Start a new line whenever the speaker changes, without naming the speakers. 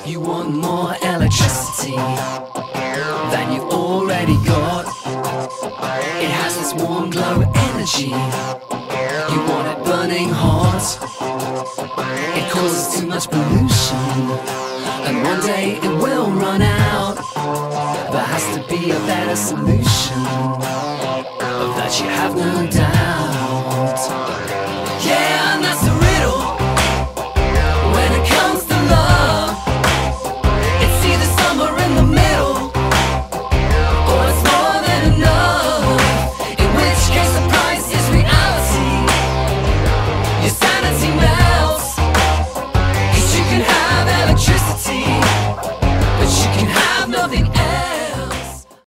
You want more electricity than you already got. It has this warm glow energy. You want it burning hot. It causes too much pollution, and one day it will run out. There has to be a better solution, of that you have no doubt.